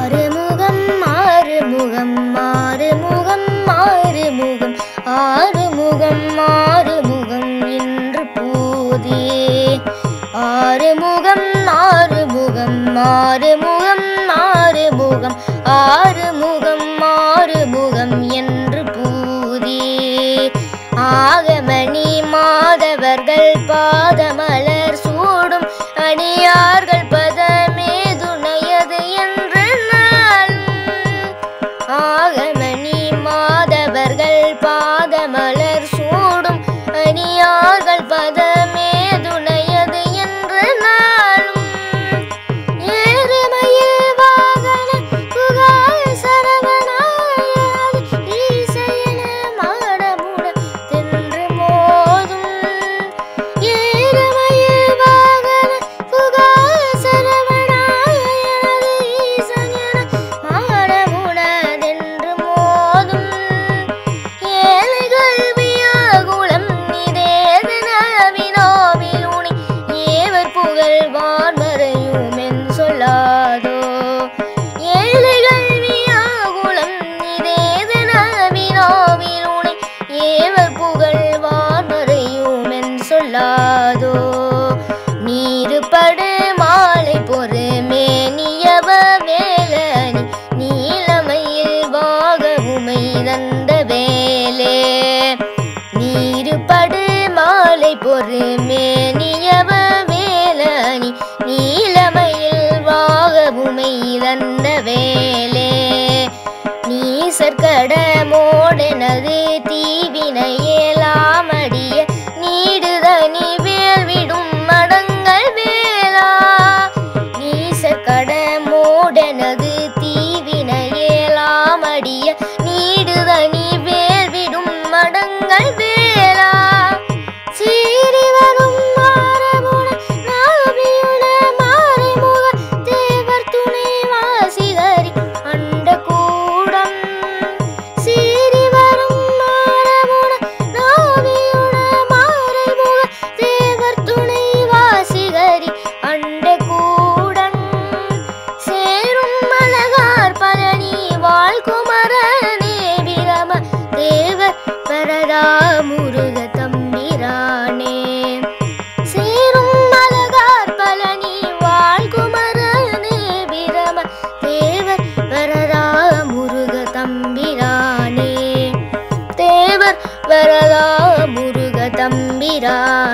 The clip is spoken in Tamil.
ஆறுமுகம் ஆறுமுகம் ஆறுமுகம் ஆறுமுகம் ஆறுமுகம் ஆறுமுகம் என்று பூதே ஆறுமுகம் ஆறுமுகம் ஆறுமுகம் ஆறுமுகம் ஆறுமுகம் ஆறுமுகம் என்று பூதே ஆகமணி மாதவர்கள் பாதமலர் சூடும் அடியார்கள் பதமே துணையது என்று நாளும் ஆகமணி மாதவர்கள் பாதமலர் சூடும் அடியார்கள் பதமே துணையது என்று நாளும் ஏறுமயில் வாகன புகார் சரவணாயது ஈசையன மாடமுட தென்று மோதும் ஏறுமயில் வாகன புகார் சரவணாயது ஈசையன மாடமுட தென்று மோதும் ஏழைகள் வியாகுலம் இதேதன வினோவில் உனி ஏவர் புகழ் வான்மறையும் என் சொல்லாதோ ஏழைகள் வியாகுலம் இதேதன வினோவில் உனி ஏவர் புகழ் வான்மறையும் என் சொல்லாதோ நீருபடு மாலை பொறு மேனியவ வேலனி நீலமையில் வாகவுமை தந்த வேலே நீருபடு மாலை பொறு மேனியவ வேலனி நீலமையில் வாகவுமை தந்த வேலே நீசற்கட மோடனது தீவினையேலாமடிய நீடுதனி வேல்விடும் மடங்கள் வேளா நீசற்கட மோடனது தீவினையேலாமடிய நீடுதனி வேல்விடும் மடங்கள் வேளா சீறி வரும் மாறமுட நாபியுட மாறைமுக தேவர் துணை வாசிகரி அண்ட கூடம் சீறி வரும் மாறமுட நாபியுட மாறைமுக தேவர் துணை வாசிகரி அண்ட கூடம் சேரும் மலகார் பழனி வாழ்குமரனே பிரம தேவர் வரதா முருக தம்பிரானே சேரும் மலகார் பழனி வாழ்குமரனே பிரம தேவர் வரதா முருக தம்பிரானே தேவர் வரதா முருக தம்பிரானே